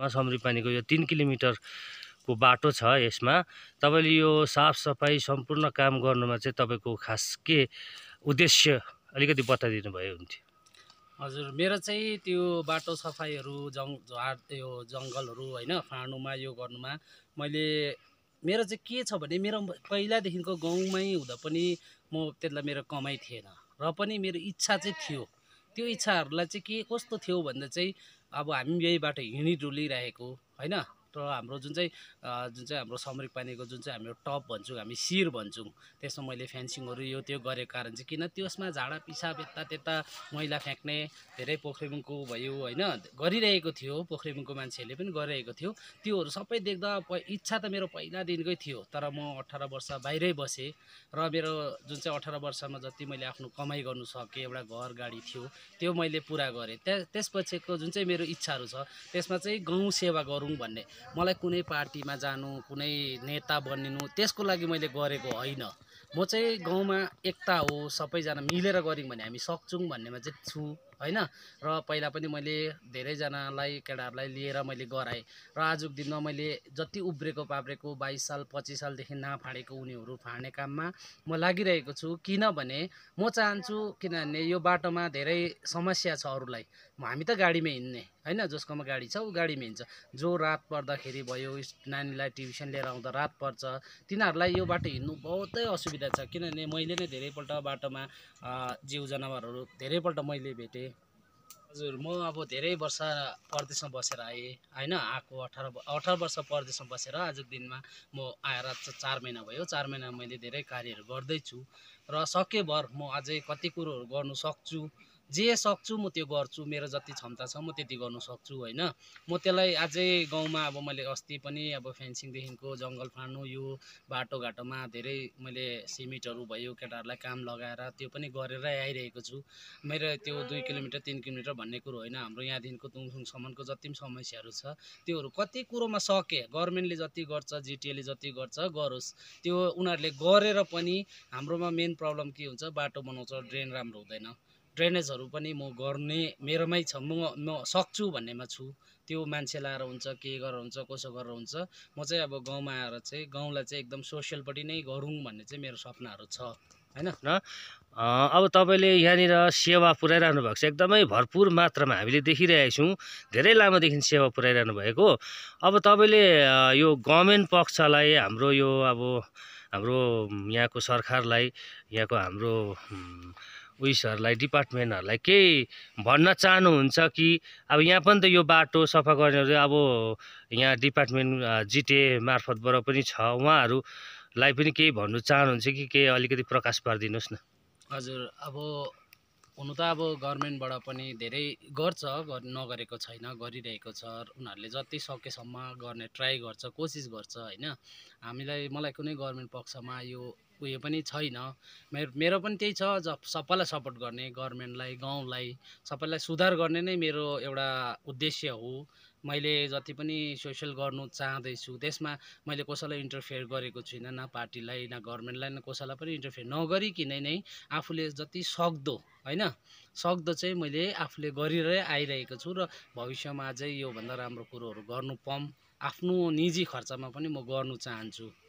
समृपानीको यो 3 किलोमिटरको बाटो छ। यसमा तपाईले यो साफसफाई सम्पूर्ण काम गर्नुमा चाहिँ तपाईको खास के उद्देश्य अलिकति बताइदिनु भए हुन्थ्यो। हजुर, मेरो चाहिँ त्यो बाटो सफाइहरू झार त्यो जङ्गलहरू होइन फाँड्नुमा यो गर्नुमा मेरो चाहिँ के छ भने मेरो पहिलादेखिको गाउँमै हुँदा पनि म त्यसलाई मेरो कमाइ थिएन र पनि मेरो इच्छा चाहिँ थियो। त्यो इच्छाहरूलाई चाहिँ के कस्तो थियो भन्दा चाहिँ अब हामी यही बाटो हिँडिडुलिरहेको होइन र हाम्रो जुन चाहिँ हाम्रो समृपानीको जुन चाहिँ हाम्रो टप भन्छौँ हामी शिर भन्छौँ, त्यसमा मैले फेन्सिङहरू यो त्यो गरेको कारण चाहिँ किन त्यसमा झाडा पिसाब यता मैला फ्याँक्ने धेरै पोखरेमुङको भयो होइन गरिरहेको थियो, पोखरेमुङको मान्छेहरूले पनि गरिरहेको थियो। त्योहरू सबै देख्दा इच्छा त मेरो पहिलादेखिकै थियो, तर म 18 वर्ष बाहिरै बसेँ र मेरो जुन चाहिँ 18 वर्षमा जति मैले आफ्नो कमाइ गर्नु सकेँ, एउटा घर गाडी थियो त्यो मैले पुरा गरेँ। त्यसपछिको जुन चाहिँ मेरो इच्छाहरू छ त्यसमा चाहिँ गाउँ सेवा गरौँ भन्ने, मलाई कुनै पार्टीमा जानु कुनै नेता बनिनु त्यसको लागि मैले गरेको होइन। म चाहिँ गाउँमा एकता हो, सबैजना मिलेर गऱ्यौँ भने हामी सक्छौँ भन्नेमा चाहिँ छु होइन। र पहिला पनि मैले धेरैजनालाई केटाहरूलाई लिएर मैले गराएँ र आजको दिनमा मैले जति उब्रेको पाब्रेको 22 साल 25 सालदेखि नफाडेको उनीहरू फाड्ने काममा म लागिरहेको छु। किनभने म चाहन्छु, किनभने यो बाटोमा धेरै समस्या छ अरूलाई, हामी त गाडीमा हिँड्ने होइन, जसकोमा गाडी छ ऊ गाडीमा हिँड्छ। जो रात पर्दाखेरि भयो नानीलाई ट्युसन लिएर आउँदा रात पर्छ तिनीहरूलाई यो बाटो हिँड्नु बहुतै असुविधा छ। किनभने मैले नै धेरैपल्ट बाटोमा जीव जनावरहरू धेरैपल्ट मैले भेटेँ। हजुर, म अब धेरै वर्ष परदेशमा बसेर आएँ होइन, आएको 18 वर्ष परदेशमा बसेर आजको दिनमा म आएर 4 महिना भयो। 4 महिना मैले धेरै कार्यहरू गर्दैछु र सकेभर म अझै कति कुरोहरू गर्नु सक्छु, जे सक्छु म त्यो गर्छु, मेरो जति क्षमता छ म त्यति गर्नु सक्छु होइन। म त्यसलाई अझै गाउँमा अब मैले अस्ति पनि अब फेन्सिङदेखिको जङ्गल फाँड्नु यो बाटोघाटोमा धेरै मैले सिमेन्टहरू भयो केटाहरूलाई काम लगाएर त्यो पनि गरेर आइरहेको छु। मेरो त्यो 2 किलोमिटर 3 किलोमिटर भन्ने कुरो होइन, हाम्रो यहाँदेखिको तुङसुङसम्मको जति पनि समस्याहरू छ त्योहरू कति कुरोमा सके गभर्मेन्टले जति गर्छ, जिटिएले जति गर्छ गरोस्। त्यो उनीहरूले गरेर पनि हाम्रोमा मेन प्रब्लम के हुन्छ, बाटो बनाउँछ ड्रेन राम्रो हुँदैन, ड्रेनेजहरू पनि म गर्ने मेरोमै छ, म सक्छु भन्नेमा छु। त्यो मान्छे लाएर हुन्छ, के गरेर हुन्छ, कसो गरेर हुन्छ। म चाहिँ अब गाउँमा आएर चाहिँ गाउँलाई चाहिँ एकदम सोसियलपट्टि नै गरौँ भन्ने चाहिँ मेरो सपनाहरू छ होइन। अब तपाईँले यहाँनिर सेवा पुऱ्याइरहनु भएको छ, एकदमै भरपुर मात्रामा हामीले देखिरहेका छौँ, धेरै लामोदेखि सेवा पुऱ्याइरहनु भएको। अब तपाईँले यो गभर्मेन्ट पक्षलाई हाम्रो यो अब हाम्रो यहाँको सरकारलाई, यहाँको हाम्रो उइसहरूलाई डिपार्टमेन्टहरूलाई केही भन्न चाहनुहुन्छ कि अब यहाँ पनि त यो बाटो सफा गर्नेहरू अब यहाँ डिपार्टमेन्ट जिटिए मार्फतबाट पनि छ, उहाँहरूलाई पनि केही भन्नु चाहनुहुन्छ कि केही अलिकति प्रकाश पारिदिनुहोस् न। हजुर, अब हुनु त अब गभर्मेन्टबाट पनि धेरै गर्छ, नगरेको छैन, गरिरहेको छ। उनीहरूले जति सकेसम्म गर्ने ट्राई गर्छ, कोसिस गर्छ होइन। मलाई कुनै गभर्मेन्ट पक्षमा यो उयो पनि छैन। मेरो पनि त्यही छ, सबैलाई सपोर्ट गर्ने, गभर्मेन्टलाई गाउँलाई सबैलाई सुधार गर्ने नै मेरो एउटा उद्देश्य हो। मैले जति पनि सोसियल गर्नु चाहँदैछु त्यसमा मैले कसैलाई इन्टरफेयर गरेको छुइनँ, न पार्टीलाई न गभर्मेन्टलाई न कसैलाई पनि इन्टरफेयर नगरिकन नै आफूले जति सक्दो होइन सक्दो चाहिँ मैले आफूले गरिरहेँ आइरहेको छु र भविष्यमा अझै योभन्दा राम्रो कुरोहरू गर्नु पाऊँ, आफ्नो निजी खर्चमा पनि म गर्नु चाहन्छु।